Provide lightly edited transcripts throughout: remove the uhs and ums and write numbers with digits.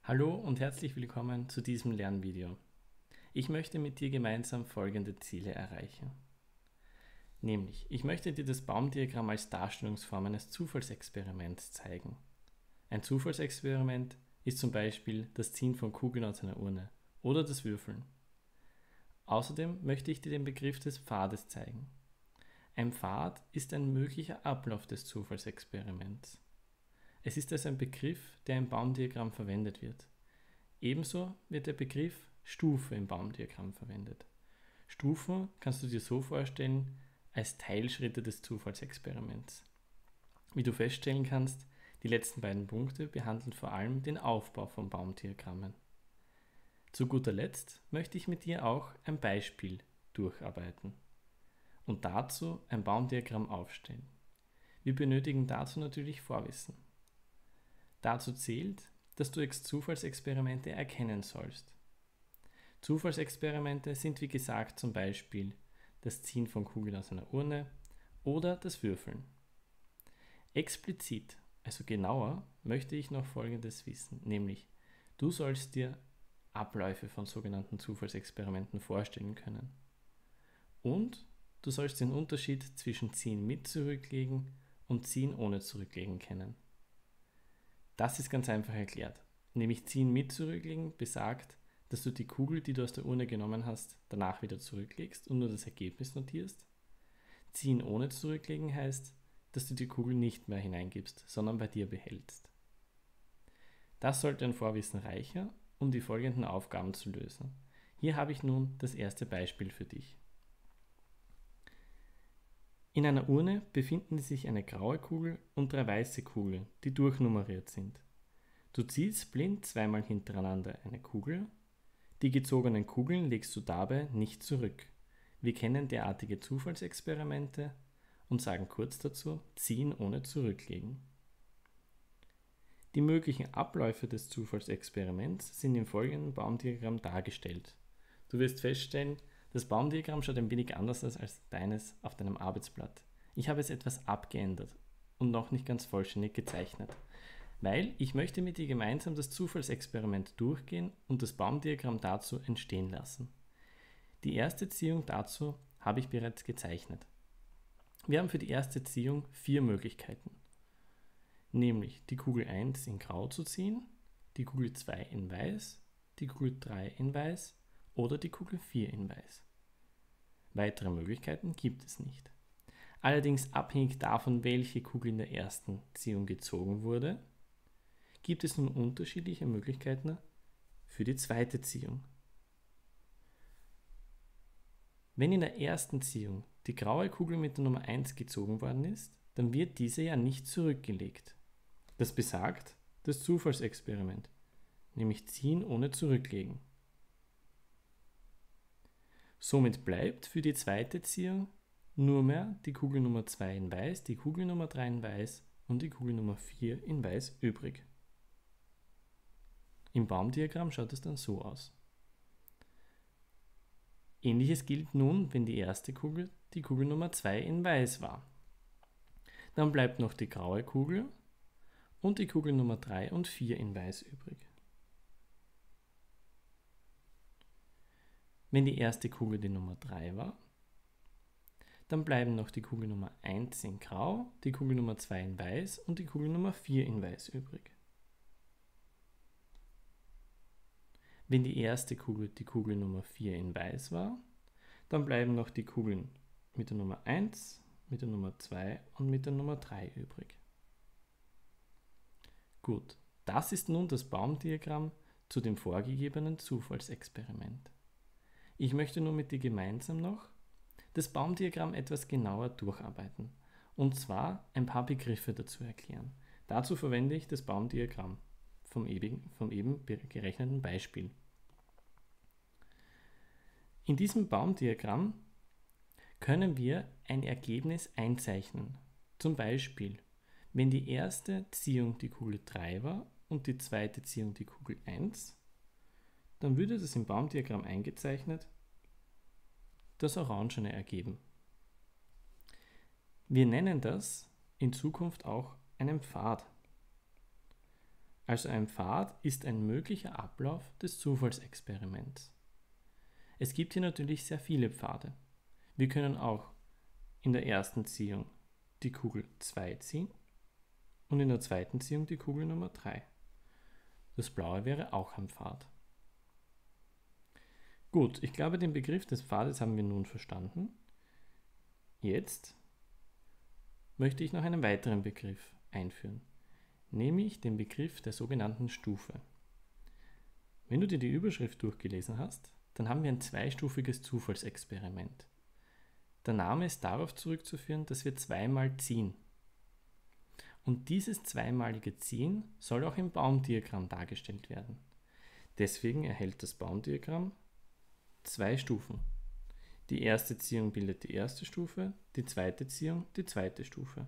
Hallo und herzlich willkommen zu diesem Lernvideo. Ich möchte mit dir gemeinsam folgende Ziele erreichen. Nämlich, ich möchte dir das Baumdiagramm als Darstellungsform eines Zufallsexperiments zeigen. Ein Zufallsexperiment ist zum Beispiel das Ziehen von Kugeln aus einer Urne oder das Würfeln. Außerdem möchte ich dir den Begriff des Pfades zeigen. Ein Pfad ist ein möglicher Ablauf des Zufallsexperiments. Es ist also ein Begriff, der im Baumdiagramm verwendet wird. Ebenso wird der Begriff Stufe im Baumdiagramm verwendet. Stufen kannst du dir so vorstellen als Teilschritte des Zufallsexperiments. Wie du feststellen kannst, die letzten beiden Punkte behandeln vor allem den Aufbau von Baumdiagrammen. Zu guter Letzt möchte ich mit dir auch ein Beispiel durcharbeiten und dazu ein Baumdiagramm aufstellen. Wir benötigen dazu natürlich Vorwissen. Dazu zählt, dass du Zufallsexperimente erkennen sollst. Zufallsexperimente sind wie gesagt zum Beispiel das Ziehen von Kugeln aus einer Urne oder das Würfeln. Explizit, also genauer, möchte ich noch Folgendes wissen, nämlich du sollst dir Abläufe von sogenannten Zufallsexperimenten vorstellen können. Und du sollst den Unterschied zwischen Ziehen mit Zurücklegen und Ziehen ohne Zurücklegen kennen. Das ist ganz einfach erklärt. Nämlich Ziehen mit Zurücklegen besagt, dass du die Kugel, die du aus der Urne genommen hast, danach wieder zurücklegst und nur das Ergebnis notierst. Ziehen ohne Zurücklegen heißt, dass du die Kugel nicht mehr hineingibst, sondern bei dir behältst. Das sollte ein Vorwissen reichen, um die folgenden Aufgaben zu lösen. Hier habe ich nun das erste Beispiel für dich. In einer Urne befinden sich eine graue Kugel und 3 weiße Kugeln, die durchnummeriert sind. Du ziehst blind zweimal hintereinander eine Kugel. Die gezogenen Kugeln legst du dabei nicht zurück. Wir kennen derartige Zufallsexperimente und sagen kurz dazu, ziehen ohne zurücklegen. Die möglichen Abläufe des Zufallsexperiments sind im folgenden Baumdiagramm dargestellt. Du wirst feststellen, das Baumdiagramm schaut ein wenig anders aus als deines auf deinem Arbeitsblatt. Ich habe es etwas abgeändert und noch nicht ganz vollständig gezeichnet, weil ich möchte mit dir gemeinsam das Zufallsexperiment durchgehen und das Baumdiagramm dazu entstehen lassen. Die erste Ziehung dazu habe ich bereits gezeichnet. Wir haben für die erste Ziehung 4 Möglichkeiten, nämlich die Kugel 1 in Grau zu ziehen, die Kugel 2 in Weiß, die Kugel 3 in Weiß oder die Kugel 4 in Weiß. Weitere Möglichkeiten gibt es nicht. Allerdings abhängig davon, welche Kugel in der ersten Ziehung gezogen wurde, gibt es nun unterschiedliche Möglichkeiten für die zweite Ziehung. Wenn in der ersten Ziehung die graue Kugel mit der Nummer 1 gezogen worden ist, dann wird diese ja nicht zurückgelegt. Das besagt das Zufallsexperiment, nämlich ziehen ohne zurücklegen. Somit bleibt für die zweite Ziehung nur mehr die Kugel Nummer 2 in Weiß, die Kugel Nummer 3 in Weiß und die Kugel Nummer 4 in Weiß übrig. Im Baumdiagramm schaut es dann so aus. Ähnliches gilt nun, wenn die erste Kugel die Kugel Nummer 2 in Weiß war. Dann bleibt noch die graue Kugel und die Kugel Nummer 3 und 4 in Weiß übrig. Wenn die erste Kugel die Nummer 3 war, dann bleiben noch die Kugel Nummer 1 in Grau, die Kugel Nummer 2 in Weiß und die Kugel Nummer 4 in Weiß übrig. Wenn die erste Kugel die Kugel Nummer 4 in Weiß war, dann bleiben noch die Kugeln mit der Nummer 1, mit der Nummer 2 und mit der Nummer 3 übrig. Gut, das ist nun das Baumdiagramm zu dem vorgegebenen Zufallsexperiment. Ich möchte nun mit dir gemeinsam noch das Baumdiagramm etwas genauer durcharbeiten und zwar ein paar Begriffe dazu erklären. Dazu verwende ich das Baumdiagramm vom eben gerechneten Beispiel. In diesem Baumdiagramm können wir ein Ergebnis einzeichnen. Zum Beispiel, wenn die erste Ziehung die Kugel 3 war und die zweite Ziehung die Kugel 1, dann würde das im Baumdiagramm eingezeichnet das Orangene ergeben. Wir nennen das in Zukunft auch einen Pfad. Also ein Pfad ist ein möglicher Ablauf des Zufallsexperiments. Es gibt hier natürlich sehr viele Pfade. Wir können auch in der ersten Ziehung die Kugel 2 ziehen und in der zweiten Ziehung die Kugel Nummer 3. Das blaue wäre auch ein Pfad. Gut, ich glaube, den Begriff des Pfades haben wir nun verstanden. Jetzt möchte ich noch einen weiteren Begriff einführen, nämlich den Begriff der sogenannten Stufe. Wenn du dir die Überschrift durchgelesen hast, dann haben wir ein zweistufiges Zufallsexperiment. Der Name ist darauf zurückzuführen, dass wir zweimal ziehen. Und dieses zweimalige Ziehen soll auch im Baumdiagramm dargestellt werden. Deswegen erhält das Baumdiagramm zwei Stufen. Die erste Ziehung bildet die erste Stufe, die zweite Ziehung die zweite Stufe.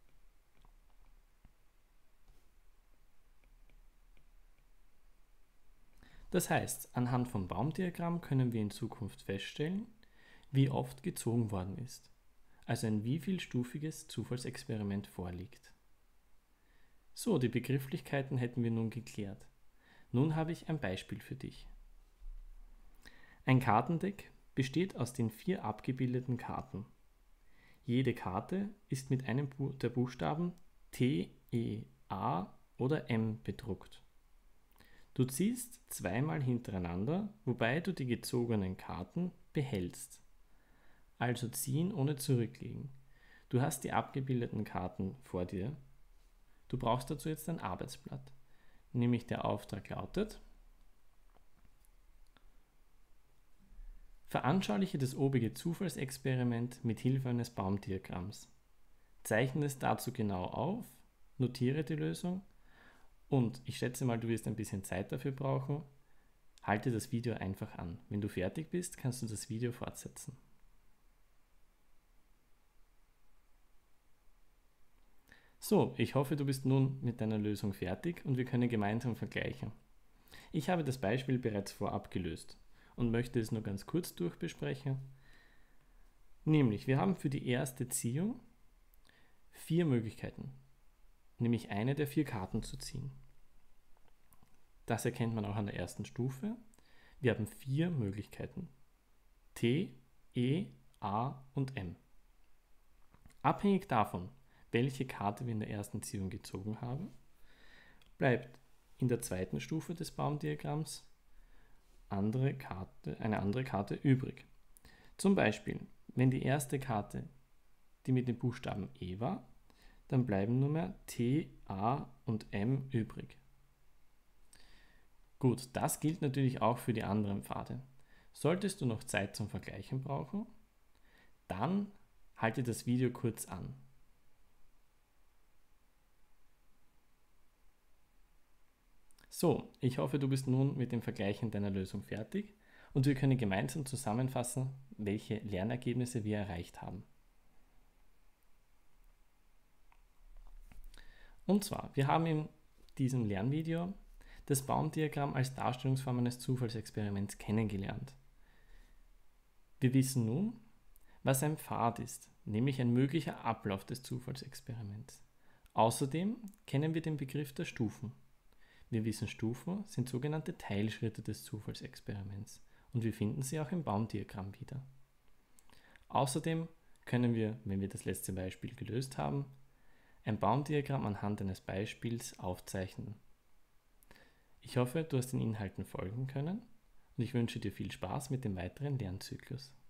Das heißt, anhand vom Baumdiagramm können wir in Zukunft feststellen, wie oft gezogen worden ist, also ein wievielstufiges Zufallsexperiment vorliegt. So, die Begrifflichkeiten hätten wir nun geklärt. Nun habe ich ein Beispiel für dich. Ein Kartendeck besteht aus den 4 abgebildeten Karten. Jede Karte ist mit einem der Buchstaben T, E, A oder M bedruckt. Du ziehst zweimal hintereinander, wobei du die gezogenen Karten behältst. Also ziehen ohne zurücklegen. Du hast die abgebildeten Karten vor dir. Du brauchst dazu jetzt ein Arbeitsblatt. Nämlich der Auftrag lautet: Veranschauliche das obige Zufallsexperiment mit Hilfe eines Baumdiagramms. Zeichne es dazu genau auf, notiere die Lösung und ich schätze mal, du wirst ein bisschen Zeit dafür brauchen. Halte das Video einfach an. Wenn du fertig bist, kannst du das Video fortsetzen. So, ich hoffe, du bist nun mit deiner Lösung fertig und wir können gemeinsam vergleichen. Ich habe das Beispiel bereits vorab gelöst und möchte es nur ganz kurz durchbesprechen. Nämlich, wir haben für die erste Ziehung 4 Möglichkeiten, nämlich eine der 4 Karten zu ziehen. Das erkennt man auch an der ersten Stufe. Wir haben 4 Möglichkeiten: T, E, A und M. Abhängig davon, welche Karte wir in der ersten Ziehung gezogen haben, bleibt in der zweiten Stufe des Baumdiagramms eine andere Karte übrig. Zum Beispiel, wenn die erste Karte die mit dem Buchstaben E war, dann bleiben nur mehr T, A und M übrig. Gut, das gilt natürlich auch für die anderen Pfade. Solltest du noch Zeit zum Vergleichen brauchen, dann halte das Video kurz an. So, ich hoffe, du bist nun mit dem Vergleichen deiner Lösung fertig und wir können gemeinsam zusammenfassen, welche Lernergebnisse wir erreicht haben. Und zwar, wir haben in diesem Lernvideo das Baumdiagramm als Darstellungsform eines Zufallsexperiments kennengelernt. Wir wissen nun, was ein Pfad ist, nämlich ein möglicher Ablauf des Zufallsexperiments. Außerdem kennen wir den Begriff der Stufen. Wir wissen, Stufen sind sogenannte Teilschritte des Zufallsexperiments und wir finden sie auch im Baumdiagramm wieder. Außerdem können wir, wenn wir das letzte Beispiel gelöst haben, ein Baumdiagramm anhand eines Beispiels aufzeichnen. Ich hoffe, du hast den Inhalten folgen können und ich wünsche dir viel Spaß mit dem weiteren Lernzyklus.